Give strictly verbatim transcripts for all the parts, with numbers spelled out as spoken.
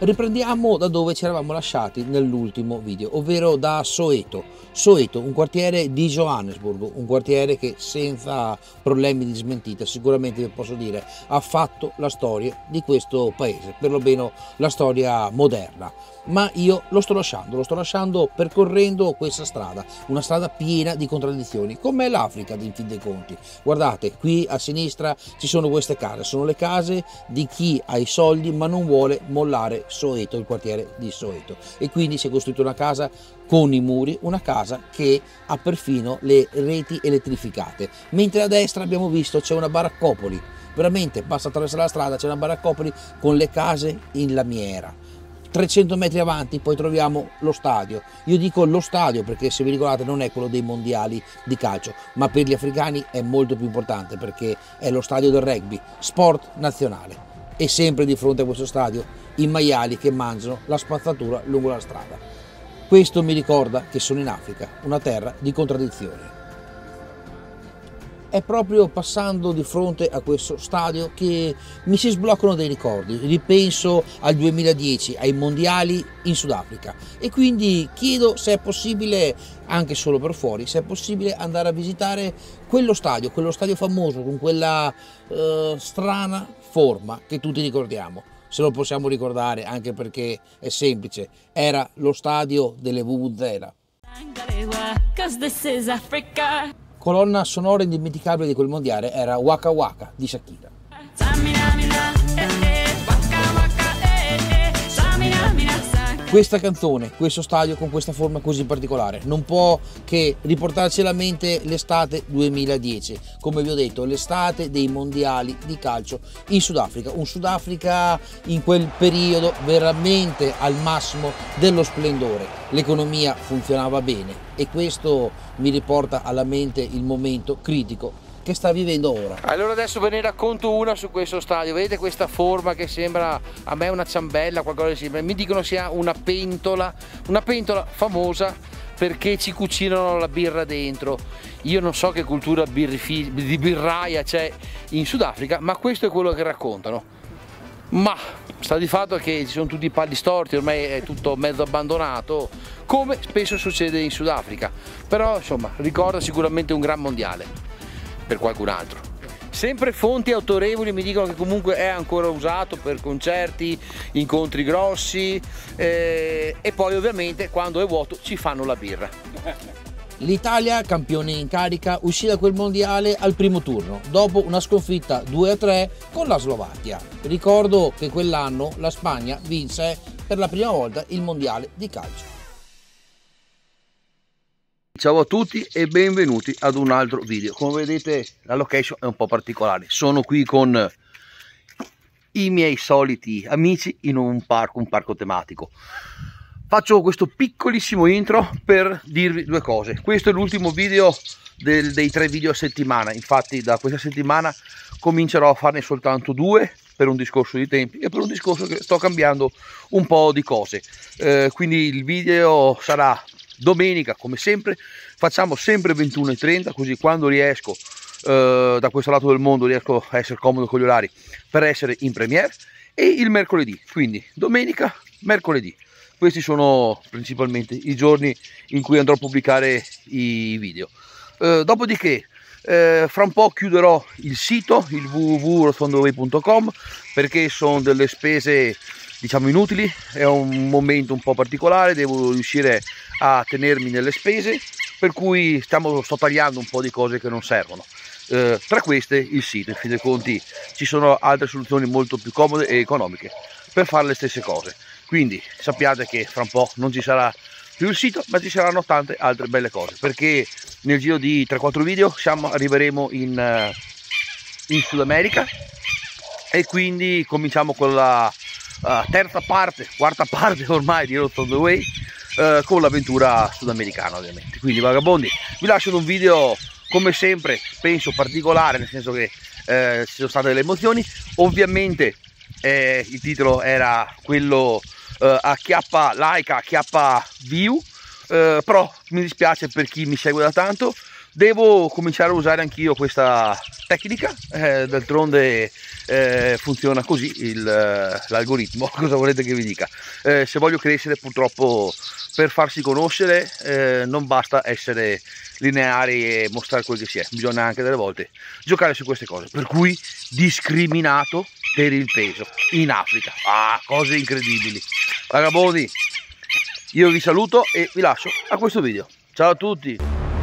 Riprendiamo da dove ci eravamo lasciati nell'ultimo video, ovvero da Soweto. Soweto, un quartiere di Johannesburg, un quartiere che senza problemi di smentita sicuramente vi posso dire ha fatto la storia di questo paese, perlomeno la storia moderna. Ma io lo sto lasciando, lo sto lasciando percorrendo questa strada, una strada piena di contraddizioni, come l'Africa in fin dei conti. Guardate, qui a sinistra ci sono queste case, sono le case di chi ha i soldi ma non vuole mollare Soweto, il quartiere di Soweto, e quindi si è costruita una casa con i muri, una casa che ha perfino le reti elettrificate, mentre a destra abbiamo visto c'è una baraccopoli, veramente basta attraversare la strada, c'è una baraccopoli con le case in lamiera. trecento metri avanti poi troviamo lo stadio. Io dico lo stadio perché, se vi ricordate, non è quello dei mondiali di calcio, ma per gli africani è molto più importante perché è lo stadio del rugby, sport nazionale. E sempre di fronte a questo stadio i maiali che mangiano la spazzatura lungo la strada. Questo mi ricorda che sono in Africa, una terra di contraddizioni. È proprio passando di fronte a questo stadio che mi si sbloccano dei ricordi, ripenso al duemiladieci, ai mondiali in Sudafrica, e quindi chiedo se è possibile, anche solo per fuori, se è possibile andare a visitare quello stadio, quello stadio famoso con quella eh, strana forma che tutti ricordiamo. Se lo possiamo ricordare anche perché è semplice, era lo stadio delle Vuvuzela. Colonna sonora indimenticabile di quel mondiale era Waka Waka di Shakira. Questa canzone, questo stadio con questa forma così particolare non può che riportarci alla mente l'estate duemiladieci, come vi ho detto, l'estate dei mondiali di calcio in Sudafrica, un Sudafrica in quel periodo veramente al massimo dello splendore, l'economia funzionava bene e questo mi riporta alla mente il momento critico che sta vivendo ora. Allora adesso ve ne racconto una su questo stadio. Vedete questa forma che sembra a me una ciambella, qualcosa di simile. Mi dicono sia una pentola, una pentola famosa perché ci cucinano la birra dentro. Io non so che cultura di birraia c'è in Sudafrica, ma questo è quello che raccontano. Ma sta di fatto che ci sono tutti i pali storti, ormai è tutto mezzo abbandonato, come spesso succede in Sudafrica. Però insomma ricorda sicuramente un gran mondiale per qualcun altro. Sempre fonti autorevoli mi dicono che comunque è ancora usato per concerti, incontri grossi eh, e poi ovviamente quando è vuoto ci fanno la birra. L'Italia, campione in carica, uscì da quel mondiale al primo turno dopo una sconfitta due a tre con la Slovacchia. Ricordo che quell'anno la Spagna vinse per la prima volta il mondiale di calcio. Ciao a tutti e benvenuti ad un altro video. Come vedete la location è un po' particolare, sono qui con i miei soliti amici in un parco, un parco tematico. Faccio questo piccolissimo intro per dirvi due cose. Questo è l'ultimo video del, dei tre video a settimana, infatti da questa settimana comincerò a farne soltanto due per un discorso di tempi e per un discorso che sto cambiando un po' di cose. Eh, quindi il video sarà domenica come sempre, facciamo sempre ventuno e trenta, così quando riesco eh, da questo lato del mondo riesco a essere comodo con gli orari per essere in premiere, e il mercoledì, quindi domenica, mercoledì. Questi sono principalmente i giorni in cui andrò a pubblicare i video. Eh, dopodiché eh, fra un po' chiuderò il sito, il w w w punto rotondaway punto com, perché sono delle spese diciamo inutili, è un momento un po' particolare, devo riuscire a tenermi nelle spese, per cui stiamo, sto tagliando un po' di cose che non servono. Eh, tra queste il sito, in fin dei conti ci sono altre soluzioni molto più comode e economiche per fare le stesse cose, quindi sappiate che fra un po' non ci sarà più il sito, ma ci saranno tante altre belle cose, perché nel giro di tre quattro video siamo, arriveremo in, in Sud America, e quindi cominciamo con la uh, terza parte, quarta parte ormai di Road on the Way, uh, con l'avventura sudamericana ovviamente. Quindi vagabondi, vi lascio un video come sempre, penso particolare, nel senso che eh, ci sono state delle emozioni. Ovviamente eh, il titolo era quello eh, a chiappa like, a chiappa view, eh, però mi dispiace per chi mi segue da tanto, devo cominciare a usare anch'io questa tecnica, eh, d'altronde eh, funziona così l'algoritmo, cosa volete che vi dica? Eh, se voglio crescere, purtroppo, per farsi conoscere eh, non basta essere lineari e mostrare quel che si è, bisogna anche delle volte giocare su queste cose, per cui discriminato per il peso in Africa. Ah, cose incredibili. Vagabondi, io vi saluto e vi lascio a questo video. Ciao a tutti.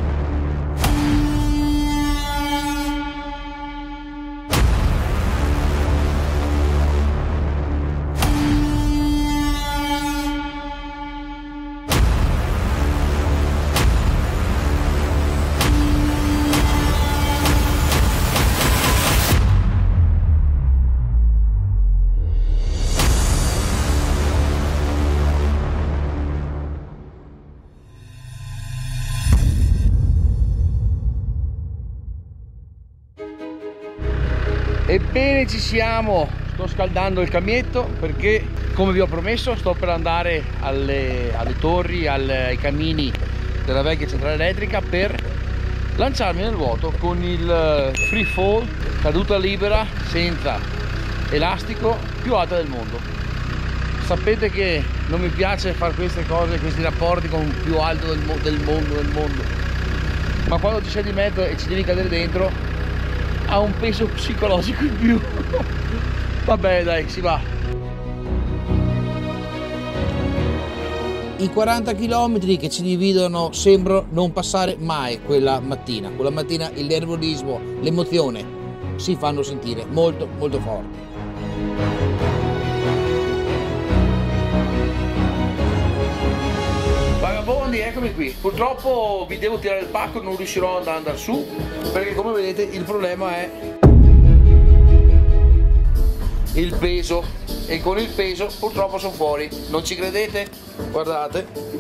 Ebbene, ci siamo. Sto scaldando il camietto perché, come vi ho promesso, sto per andare alle, alle torri, alle, ai camini della vecchia centrale elettrica per lanciarmi nel vuoto con il free fall, caduta libera senza elastico, più alta del mondo. Sapete che non mi piace fare queste cose, questi rapporti con il più alto del, mo del mondo del mondo, ma quando ci sei di mezzo e ci devi cadere dentro ha un peso psicologico in più. Vabbè, dai, si va. I quaranta chilometri che ci dividono sembrano non passare mai quella mattina. Quella mattina il nervosismo, l'emozione si fanno sentire molto molto forti. Vagabondi, eccomi qui. Purtroppo vi devo tirare il pacco, non riuscirò ad andare su perché, come vedete, il problema è il peso, e con il peso purtroppo sono fuori. Non ci credete? Guardate.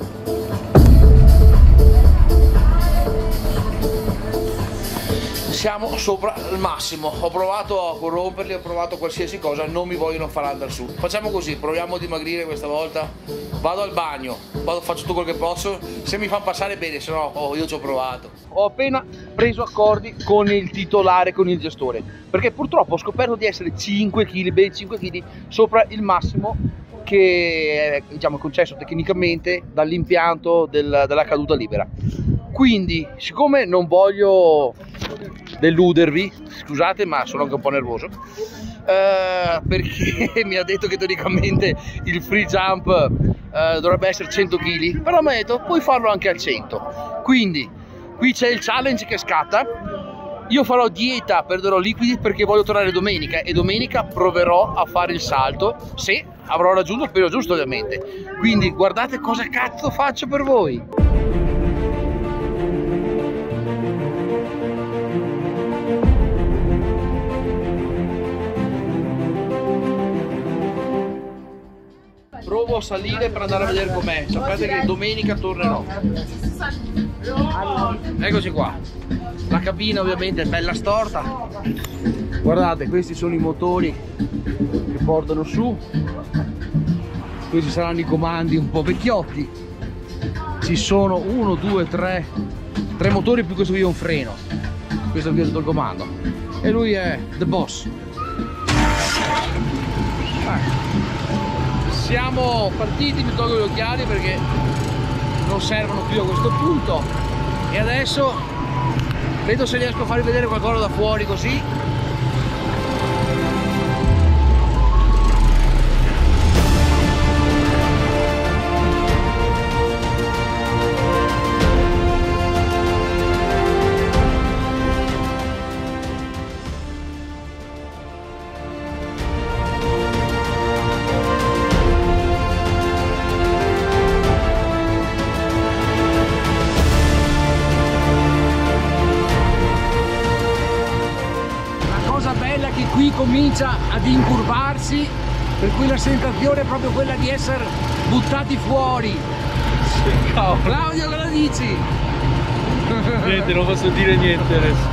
Siamo sopra il massimo. Ho provato a corromperli, ho provato qualsiasi cosa, non mi vogliono far andare su. Facciamo così, proviamo a dimagrire questa volta. Vado al bagno, vado, faccio tutto quello che posso. Se mi fanno passare bene, se no oh, io ci ho provato. Ho appena preso accordi con il titolare, con il gestore, perché purtroppo ho scoperto di essere cinque chili, ben cinque chili sopra il massimo che è, diciamo, concesso tecnicamente dall'impianto del, della caduta libera. Quindi, siccome non voglio deludervi, scusate, ma sono anche un po' nervoso, eh, perché mi ha detto che teoricamente il free jump eh, dovrebbe essere cento chili, però mi ha detto puoi farlo anche al cento. Quindi qui c'è il challenge che scatta. Io farò dieta, perderò liquidi perché voglio tornare domenica, e domenica proverò a fare il salto se avrò raggiunto il peso giusto, ovviamente. Quindi guardate cosa cazzo faccio per voi. Provo a salire per andare a vedere com'è. Sapete che domenica tornerò. Eccoci qua. La cabina ovviamente è bella storta. Guardate, questi sono i motori che portano su. Questi saranno i comandi un po' vecchiotti. Ci sono uno, due, tre, tre motori più questo qui è un freno. Questo è tutto il comando. E lui è the boss. Ecco. Siamo partiti, mi tolgo gli occhiali perché non servono più a questo punto, e adesso vedo se riesco a farvi vedere qualcosa da fuori così. Qui comincia ad incurvarsi, per cui la sensazione è proprio quella di essere buttati fuori. Claudio, cosa dici? Niente, non posso dire niente adesso.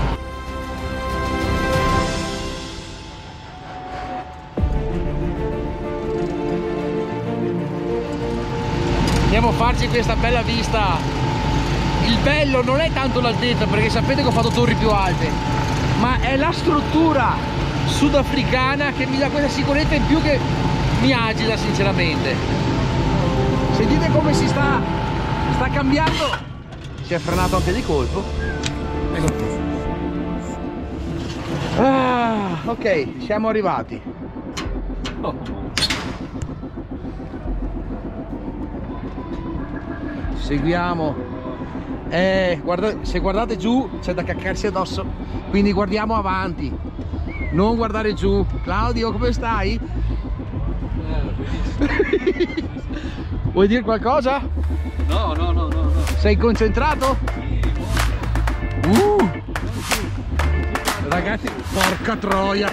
Andiamo a farci questa bella vista, il bello non è tanto l'altezza, perché sapete che ho fatto torri più alte, ma è la struttura sudafricana che mi dà questa sicurezza in più che mi agita sinceramente. Sentite come si sta sta cambiando. Si è frenato anche di colpo. Ecco. Ah, ok, siamo arrivati. Oh. Seguiamo. Eh, guarda, se guardate giù c'è da caccarsi addosso, quindi guardiamo avanti, non guardare giù. Claudio, come stai? Eh, vuoi dire qualcosa? No, no, no, no, no. Sei concentrato? Uh. Ragazzi, porca troia.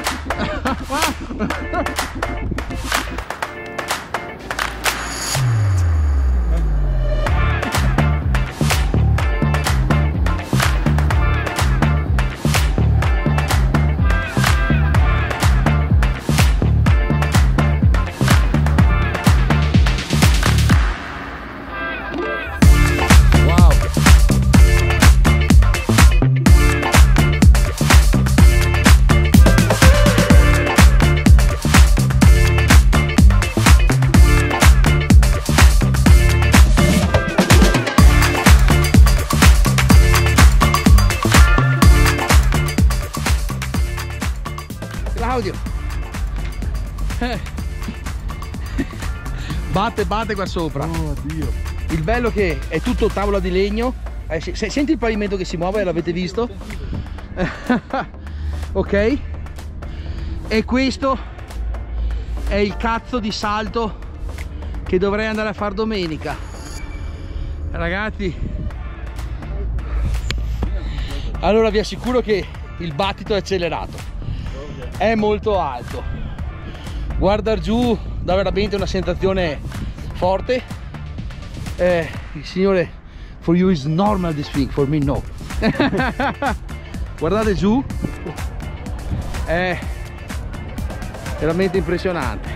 Claudio, eh. batte batte qua sopra. Oh Dio. Il bello che è tutto tavola di legno, eh, se, se, senti il pavimento che si muove, l'avete visto? Ok, e questo è il cazzo di salto che dovrei andare a fare domenica, ragazzi. Allora vi assicuro che il battito è accelerato, è molto alto, guardare giù dà veramente una sensazione forte. Eh, il signore, for you is normal this thing, for me no. Guardate giù, è veramente impressionante.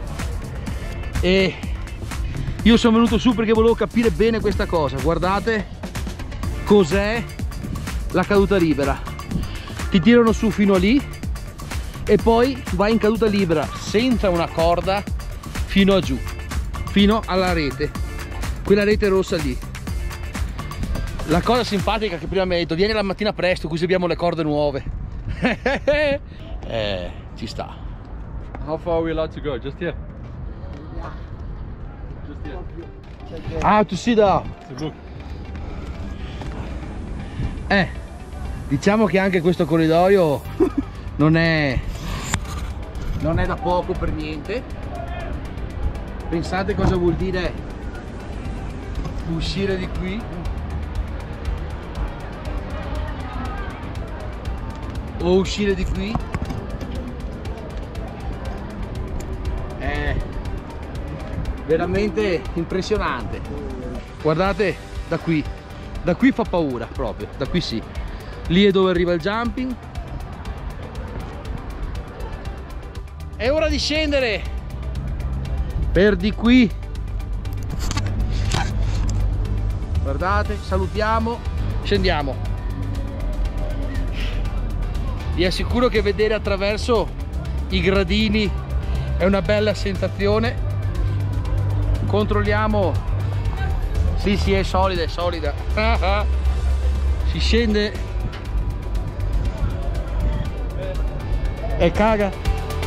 E io sono venuto su perché volevo capire bene questa cosa. Guardate cos'è la caduta libera. Ti tirano su fino a lì e poi vai in caduta libera senza una corda fino a giù, fino alla rete, quella rete rossa lì. La cosa simpatica che prima mi ha detto: vieni la mattina presto così abbiamo le corde nuove. Eh, ci sta. How far are we allowed to go? Just here? Just here. Ah, to see the... To look. Eh, diciamo che anche questo corridoio non è non è da poco per niente. Pensate cosa vuol dire uscire di qui o uscire di qui. È veramente impressionante. Guardate da qui, da qui fa paura proprio, da qui sì. Lì è dove arriva il jumping. È ora di scendere per di qui. Guardate, salutiamo, scendiamo. Vi assicuro che vedere attraverso i gradini è una bella sensazione. Controlliamo. Sì, sì, è solida, è solida. Si scende e caga.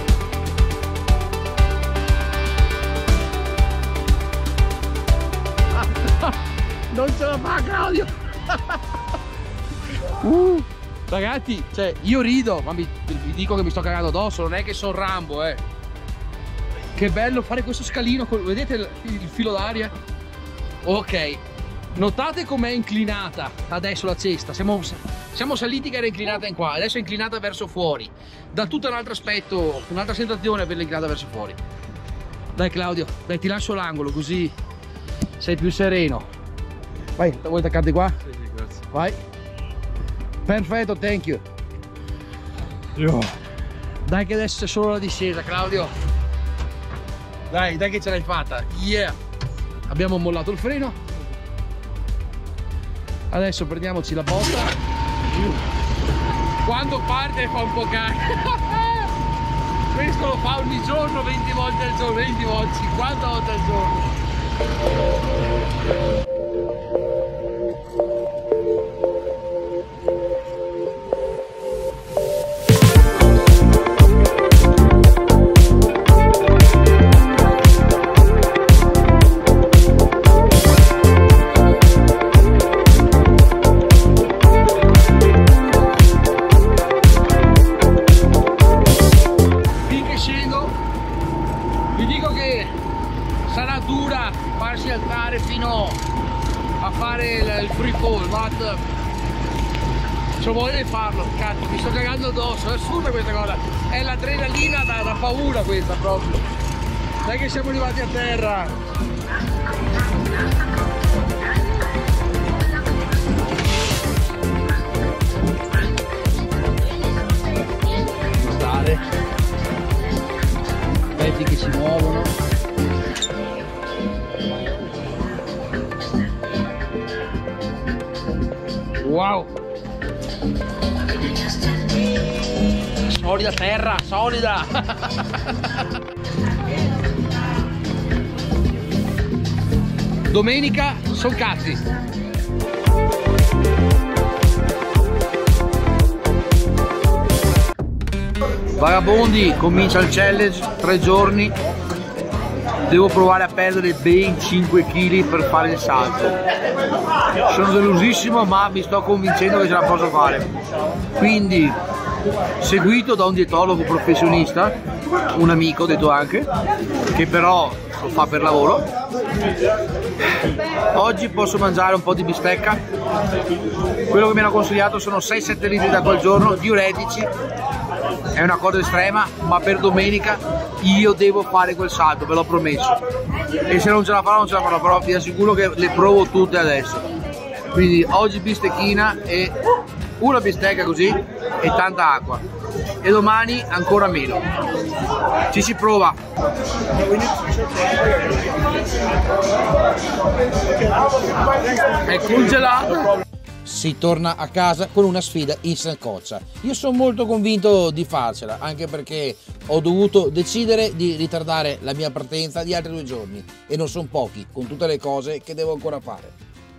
Non ce la fa Claudio. uh, Ragazzi, cioè io rido, ma vi, vi dico che mi sto cagando addosso. Non è che sono Rambo, eh. Che bello fare questo scalino, vedete il, il filo d'aria? Ok, notate com'è inclinata adesso la cesta. Siamo, siamo saliti che era inclinata in qua, adesso è inclinata verso fuori. Dà tutto un altro aspetto, un'altra sensazione averla inclinata verso fuori. Dai Claudio, dai, ti lascio l'angolo così sei più sereno. Vai, vuoi attaccarti qua? Sì, sì, grazie. Vai. Perfetto, thank you. Io. Dai che adesso c'è solo la discesa, Claudio. Dai, dai che ce l'hai fatta. Yeah. Abbiamo mollato il freno. Adesso prendiamoci la botta. Quando parte fa un po' cacchio. Questo lo fa ogni giorno, venti volte al giorno, venti volte, cinquanta volte al giorno. Sarà dura farsi alzare fino a fare il, il free fall, ma c'ho voglia di farlo, cazzo, mi sto cagando addosso, è assurda questa cosa, è l'adrenalina da, da paura questa proprio. Dai che siamo arrivati a terra. Stare. Pezzi che si muovono. Wow, solida terra, solida. Domenica son cazzi. Vagabondi, comincia il challenge, tre giorni. Devo provare a perdere ben cinque chili per fare il salto. Sono delusissimo, ma mi sto convincendo che ce la posso fare. Quindi, seguito da un dietologo professionista, un amico detto anche, che però lo fa per lavoro. Oggi posso mangiare un po' di bistecca. Quello che mi hanno consigliato sono sei sette litri d'acqua al giorno, diuretici. È una cosa estrema, ma per domenica io devo fare quel salto, ve l'ho promesso. E se non ce la farò non ce la farò, però vi assicuro che le provo tutte adesso. Quindi oggi bistecchina e una bistecca così e tanta acqua. E domani ancora meno. Ci si prova. È congelato. Si torna a casa con una sfida in saccoccia. Io sono molto convinto di farcela, anche perché ho dovuto decidere di ritardare la mia partenza di altri due giorni e non sono pochi, con tutte le cose che devo ancora fare.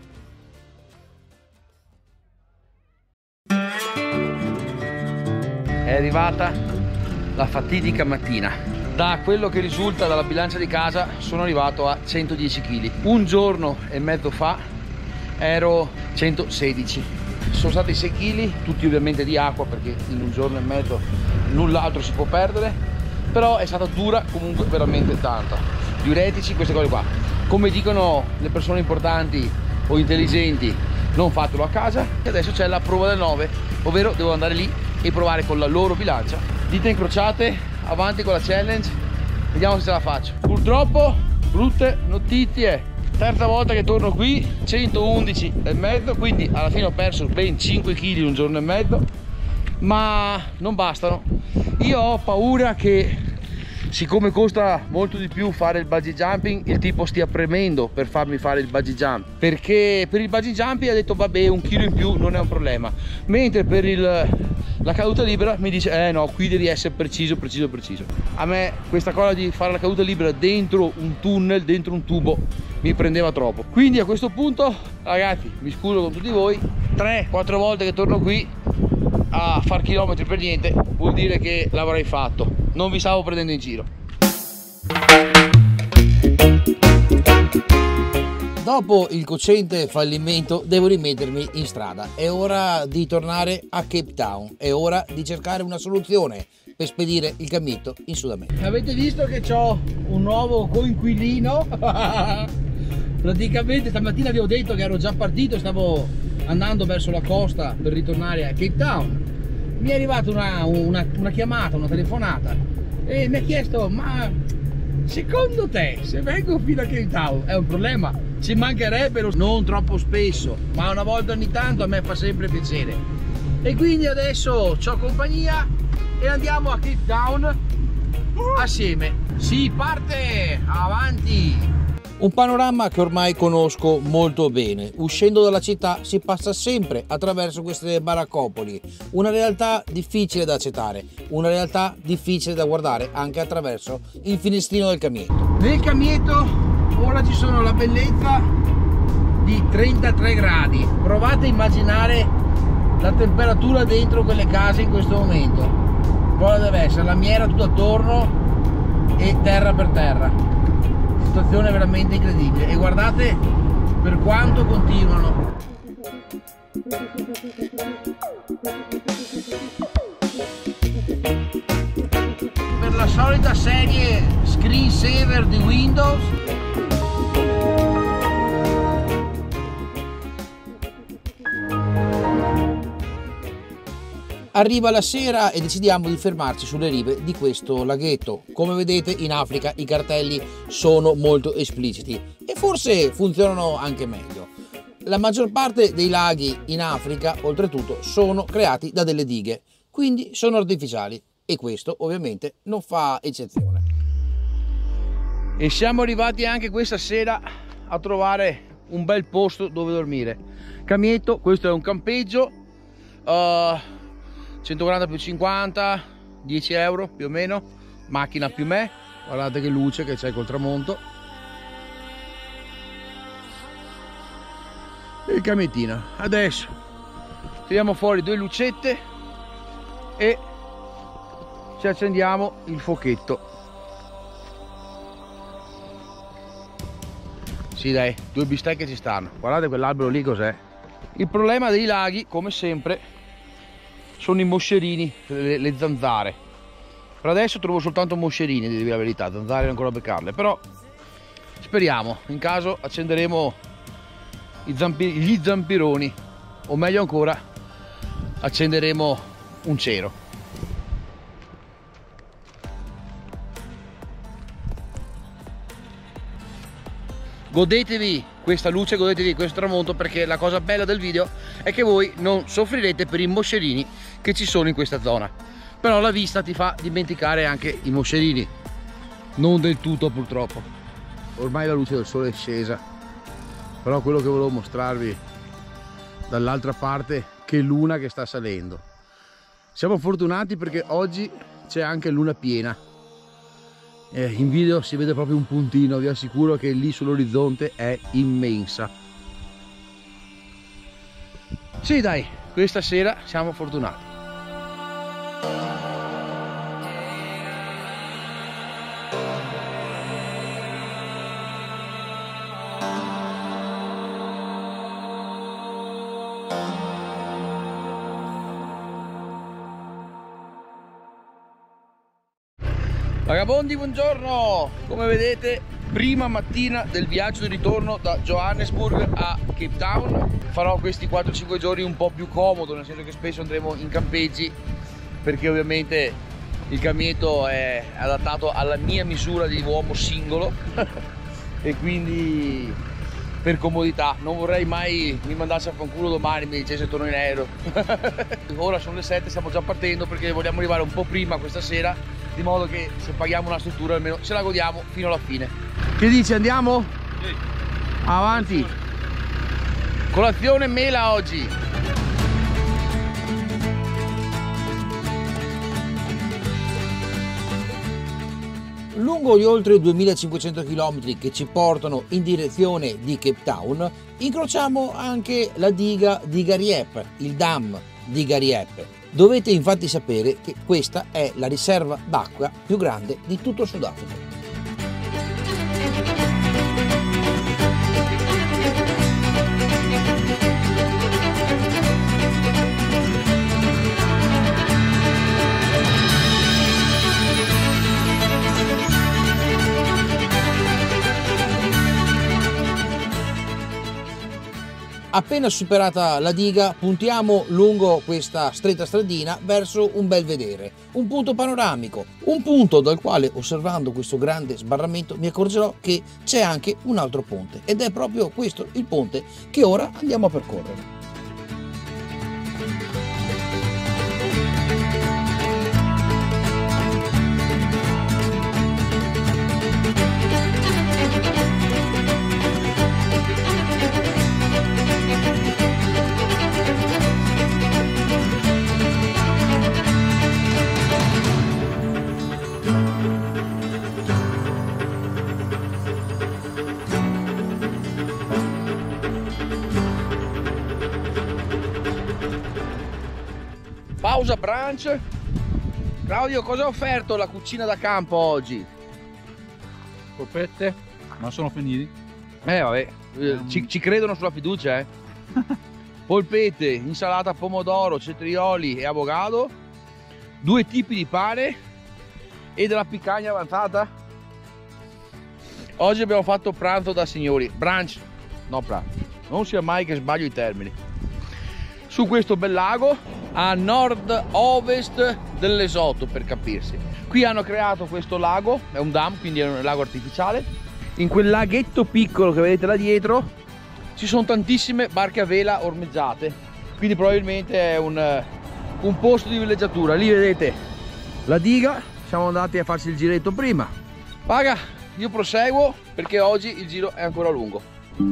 È arrivata la fatidica mattina. Da quello che risulta dalla bilancia di casa sono arrivato a centodieci chili. Un giorno e mezzo fa ero centosedici. Sono stati sei chili, tutti ovviamente di acqua, perché in un giorno e mezzo null'altro si può perdere, però è stata dura comunque veramente tanta. Diuretici, queste cose qua. Come dicono le persone importanti o intelligenti, non fatelo a casa. E adesso c'è la prova del nove, ovvero devo andare lì e provare con la loro bilancia. Dita incrociate, avanti con la challenge, vediamo se ce la faccio. Purtroppo brutte notizie. Terza volta che torno qui, centoundici e mezzo, quindi alla fine ho perso ben cinque chili in un giorno e mezzo, ma non bastano. Io ho paura che, siccome costa molto di più fare il bungee jumping, il tipo stia premendo per farmi fare il bungee jump, perché per il bungee jumping ha detto vabbè, un chilo in più non è un problema, mentre per il, la caduta libera mi dice eh no, qui devi essere preciso, preciso, preciso. A me questa cosa di fare la caduta libera dentro un tunnel, dentro un tubo, mi prendeva troppo. Quindi a questo punto, ragazzi, mi scuso con tutti voi, tre quattro volte che torno qui a far chilometri per niente vuol dire che l'avrei fatto, non vi stavo prendendo in giro. Dopo il cocente fallimento devo rimettermi in strada. È ora di tornare a Cape Town, è ora di cercare una soluzione per spedire il cammino in Sud America. Avete visto che ho un nuovo coinquilino? Praticamente stamattina vi ho detto che ero già partito, stavo andando verso la costa per ritornare a Cape Town. Mi è arrivata una, una, una chiamata, una telefonata e mi ha chiesto: ma secondo te se vengo fino a Cape Town è un problema? Ci mancherebbero, non troppo spesso, ma una volta ogni tanto a me fa sempre piacere. E quindi adesso c'ho compagnia e andiamo a Cape Town assieme. Si parte, avanti! Un panorama che ormai conosco molto bene. Uscendo dalla città si passa sempre attraverso queste baraccopoli, una realtà difficile da accettare, una realtà difficile da guardare anche attraverso il finestrino del Camietto. Nel Camietto ora ci sono la bellezza di trentatré gradi. Provate a immaginare la temperatura dentro quelle case in questo momento. Cosa deve essere? Lamiera tutto attorno e terra per terra. Situazione veramente incredibile, e guardate per quanto continuano. Per la solita serie screensaver di Windows. Arriva la sera e decidiamo di fermarci sulle rive di questo laghetto. Come vedete, in Africa i cartelli sono molto espliciti e forse funzionano anche meglio. La maggior parte dei laghi in Africa, oltretutto, sono creati da delle dighe, quindi sono artificiali, e questo ovviamente non fa eccezione. E siamo arrivati anche questa sera a trovare un bel posto dove dormire. Camietto, questo è un campeggio. Uh, centoquaranta più cinquanta, dieci euro più o meno, macchina più me, guardate che luce che c'è col tramonto. E il camiettino. Adesso tiriamo fuori due lucette e ci accendiamo il fuocchetto. Sì dai, due bistecche ci stanno. Guardate quell'albero lì cos'è. Il problema dei laghi, come sempre, sono i moscerini, le, le zanzare. Per adesso trovo soltanto moscerini, di dire la verità, zanzare ancora a beccarle, però speriamo, in caso accenderemo i zampi, gli zampironi, o meglio ancora accenderemo un cero. Godetevi questa luce, godetevi questo tramonto, perché la cosa bella del video è che voi non soffrirete per i moscerini che ci sono in questa zona, però la vista ti fa dimenticare anche i moscerini, non del tutto purtroppo. Ormai la luce del sole è scesa, però quello che volevo mostrarvi dall'altra parte, che luna che sta salendo. Siamo fortunati perché oggi c'è anche luna piena. Eh, in video si vede proprio un puntino, vi assicuro che lì sull'orizzonte è immensa. Sì dai, questa sera siamo fortunati. Vagabondi, buongiorno! Come vedete, prima mattina del viaggio di ritorno da Johannesburg a Cape Town. Farò questi quattro cinque giorni un po' più comodo, nel senso che spesso andremo in campeggi, perché ovviamente il Camietto è adattato alla mia misura di uomo singolo e quindi per comodità. Non vorrei mai mi mandasse a fanculo domani, mi dicesse torno in aereo. Ora sono le sette, stiamo già partendo perché vogliamo arrivare un po' prima questa sera, di modo che se paghiamo una struttura almeno ce la godiamo fino alla fine. Che dici, andiamo? Sì. Avanti. Colazione mela oggi. Lungo gli oltre duemilacinquecento chilometri che ci portano in direzione di Cape Town, incrociamo anche la diga di Gariep, il dam di Gariep. Dovete infatti sapere che questa è la riserva d'acqua più grande di tutto il Sudafrica. Appena superata la diga, puntiamo lungo questa stretta stradina verso un bel vedere, un punto panoramico, un punto dal quale, osservando questo grande sbarramento, mi accorgerò che c'è anche un altro ponte, ed è proprio questo il ponte che ora andiamo a percorrere. Pausa brunch. Claudio, cosa ha offerto la cucina da campo oggi? Polpette, ma sono finiti. Eh vabbè, ci, ci credono sulla fiducia, eh. Polpette, insalata pomodoro, cetrioli e avocado, due tipi di pane e della piccagna avanzata. Oggi abbiamo fatto pranzo da signori, brunch, no pranzo, non sia mai che sbaglio i termini. Su questo bel lago a nord-ovest dell'Esotto, per capirsi. Qui hanno creato questo lago, è un dam, quindi è un lago artificiale. In quel laghetto piccolo che vedete là dietro ci sono tantissime barche a vela ormeggiate, quindi probabilmente è un, un posto di villeggiatura. Lì vedete la diga, siamo andati a farci il giretto prima. Paga, io proseguo perché oggi il giro è ancora lungo.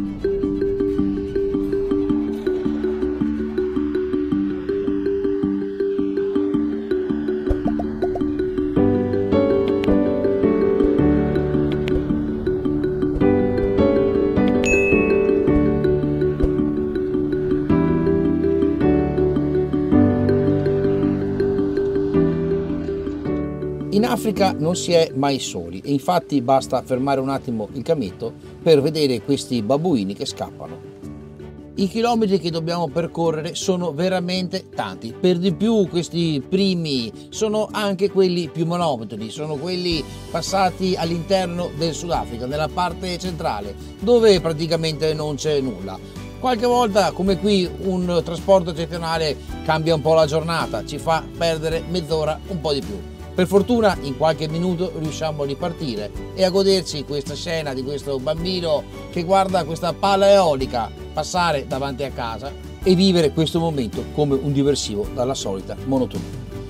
In Africa non si è mai soli e infatti basta fermare un attimo il cammetto per vedere questi babbuini che scappano. I chilometri che dobbiamo percorrere sono veramente tanti, per di più questi primi sono anche quelli più monotoni, sono quelli passati all'interno del Sudafrica, nella parte centrale, dove praticamente non c'è nulla. Qualche volta, come qui, un trasporto eccezionale cambia un po' la giornata, ci fa perdere mezz'ora, un po' di più. Per fortuna in qualche minuto riusciamo a ripartire e a goderci questa scena di questo bambino che guarda questa pala eolica passare davanti a casa e vivere questo momento come un diversivo dalla solita monotonia.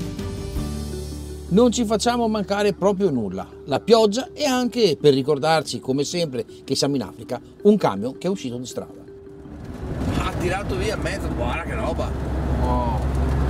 Non ci facciamo mancare proprio nulla, la pioggia e anche, per ricordarci come sempre che siamo in Africa, un camion che è uscito di strada. Ha tirato via mezzo, guarda che roba! Oh.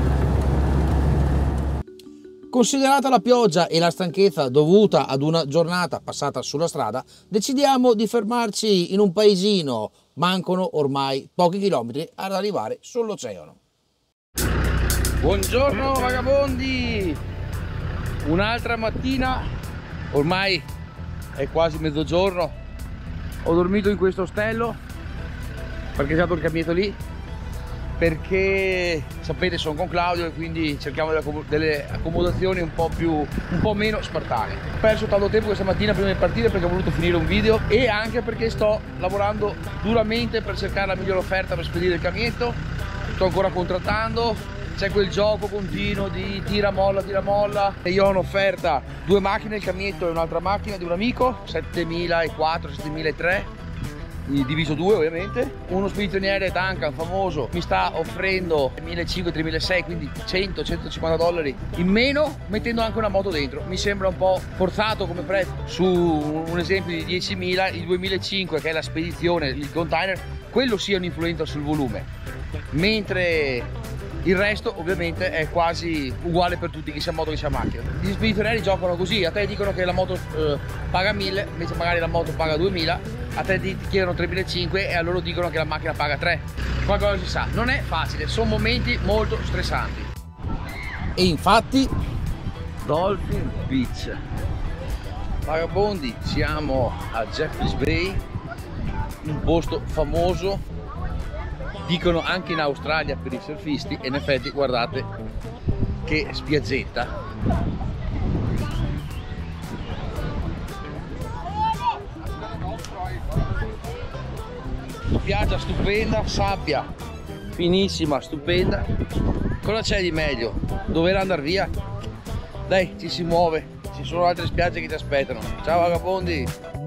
Considerata la pioggia e la stanchezza dovuta ad una giornata passata sulla strada, decidiamo di fermarci in un paesino. Mancano ormai pochi chilometri ad arrivare sull'oceano. Buongiorno vagabondi! Un'altra mattina, ormai è quasi mezzogiorno. Ho dormito in questo ostello, parcheggiato il camionetto lì, perché sapete sono con Claudio e quindi cerchiamo delle accomodazioni un po' più un po' meno spartane. Ho perso tanto tempo questa mattina prima di partire perché ho voluto finire un video e anche perché sto lavorando duramente per cercare la migliore offerta per spedire il camietto. Sto ancora contrattando, c'è quel gioco continuo di tira molla tira molla e io ho un'offerta, due macchine, il camietto e un'altra macchina di un amico, settemilaquattrocento settemilатrecento, diviso due ovviamente. Uno spedizioniere Duncan famoso mi sta offrendo millecinquecento tremilaseicento, quindi cento centocinquanta dollari in meno, mettendo anche una moto dentro. Mi sembra un po' forzato come prezzo. Su un esempio di diecimila, il duemilacinquecento che è la spedizione, il container, quello sia un'influenza sul volume, mentre il resto ovviamente è quasi uguale per tutti, che sia moto che sia macchina. Gli spedizionieri giocano così, a te dicono che la moto eh, paga mille, invece magari la moto paga duemila, a te ti chiedono tremilacinquecento e a loro dicono che la macchina paga tre. Qualcosa si sa, non è facile, sono momenti molto stressanti. E infatti Dolphin Beach, vagabondi, siamo a Jeffreys Bay, un posto famoso, dicono anche in Australia per i surfisti, e in effetti guardate che spiaggetta. Spiaggia stupenda, sabbia finissima, stupenda. Cosa c'è di meglio? Dover andare via? Dai, ci si muove, ci sono altre spiagge che ti aspettano. Ciao vagabondi!